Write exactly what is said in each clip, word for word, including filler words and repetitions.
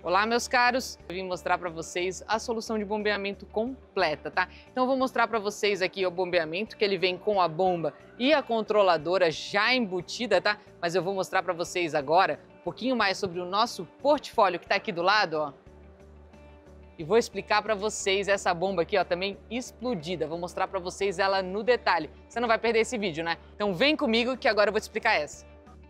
Olá, meus caros! Eu vim mostrar para vocês a solução de bombeamento completa, tá? Então eu vou mostrar para vocês aqui o bombeamento, que ele vem com a bomba e a controladora já embutida, tá? Mas eu vou mostrar para vocês agora um pouquinho mais sobre o nosso portfólio que está aqui do lado, ó. E vou explicar para vocês essa bomba aqui, ó, também explodida. Vou mostrar para vocês ela no detalhe. Você não vai perder esse vídeo, né? Então vem comigo que agora eu vou te explicar essa.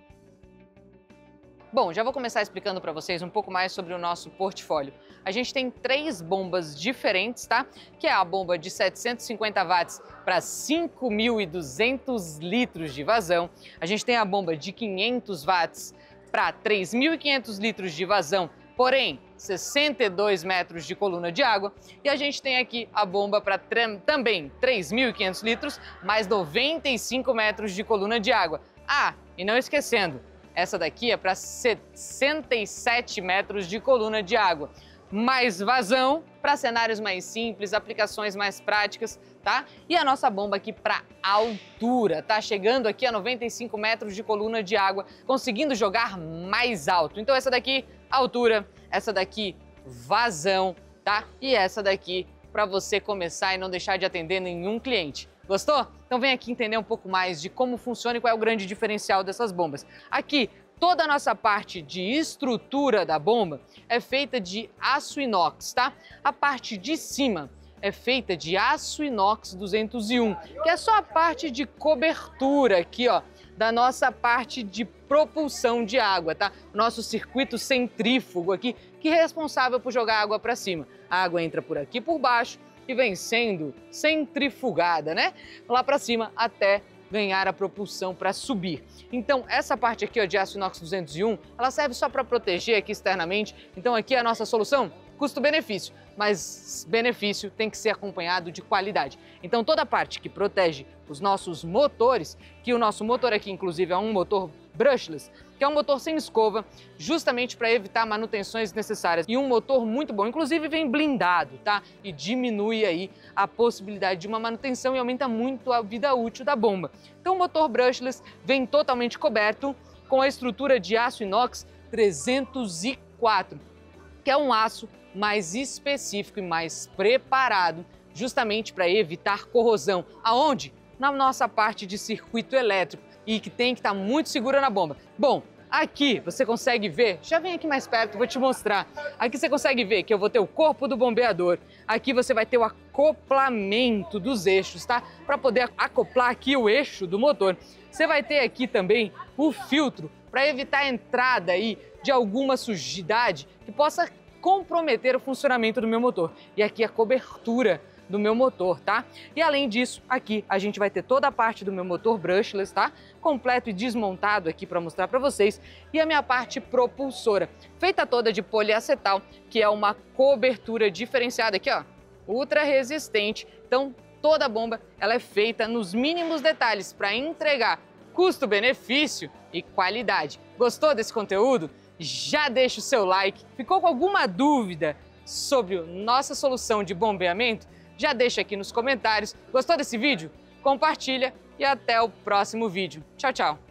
Bom, já vou começar explicando para vocês um pouco mais sobre o nosso portfólio. A gente tem três bombas diferentes, tá? Que é a bomba de setecentos e cinquenta watts para cinco mil e duzentos litros de vazão. A gente tem a bomba de quinhentos watts para três mil e quinhentos litros de vazão, porém sessenta e dois metros de coluna de água. E a gente tem aqui a bomba para também três mil e quinhentos litros, mais noventa e cinco metros de coluna de água. Ah, e não esquecendo, essa daqui é para sessenta e sete metros de coluna de água, mais vazão para cenários mais simples, aplicações mais práticas, tá? E a nossa bomba aqui para altura, tá? Chegando aqui a noventa e cinco metros de coluna de água, conseguindo jogar mais alto. Então essa daqui, altura, essa daqui, vazão, tá? E essa daqui para você começar e não deixar de atender nenhum cliente. Gostou? Então vem aqui entender um pouco mais de como funciona e qual é o grande diferencial dessas bombas. Aqui, toda a nossa parte de estrutura da bomba é feita de aço inox, tá? A parte de cima é feita de aço inox duzentos e um, que é só a parte de cobertura aqui, ó, da nossa parte de propulsão de água, tá? Nosso circuito centrífugo aqui, que é responsável por jogar água para cima. A água entra por aqui por baixo e vem sendo centrifugada, né? Lá para cima até ganhar a propulsão para subir. Então essa parte aqui, ó, de aço inox duzentos e um, ela serve só para proteger aqui externamente. Então aqui é a nossa solução, custo-benefício, mas benefício tem que ser acompanhado de qualidade. Então toda a parte que protege os nossos motores, que o nosso motor aqui inclusive é um motor brushless, que é um motor sem escova, justamente para evitar manutenções necessárias. E um motor muito bom, inclusive vem blindado, tá? E diminui aí a possibilidade de uma manutenção e aumenta muito a vida útil da bomba. Então o motor brushless vem totalmente coberto com a estrutura de aço inox trezentos e quatro, que é um aço mais específico e mais preparado justamente para evitar corrosão. Aonde? Na nossa parte de circuito elétrico, e que tem que estar muito segura na bomba. Bom, aqui você consegue ver, já vem aqui mais perto, vou te mostrar. Aqui você consegue ver que eu vou ter o corpo do bombeador. Aqui você vai ter o acoplamento dos eixos, tá? Para poder acoplar aqui o eixo do motor. Você vai ter aqui também o filtro para evitar a entrada aí de alguma sujidade que possa comprometer o funcionamento do meu motor. E aqui a cobertura do meu motor, tá? E além disso, aqui a gente vai ter toda a parte do meu motor brushless, tá? Completo e desmontado aqui para mostrar para vocês. E a minha parte propulsora, feita toda de poliacetal, que é uma cobertura diferenciada aqui, ó, ultra resistente. Então, toda a bomba, ela é feita nos mínimos detalhes para entregar custo-benefício e qualidade. Gostou desse conteúdo? Já deixa o seu like. Ficou com alguma dúvida sobre a nossa solução de bombeamento? Já deixa aqui nos comentários. Gostou desse vídeo? Compartilha e até o próximo vídeo. Tchau, tchau!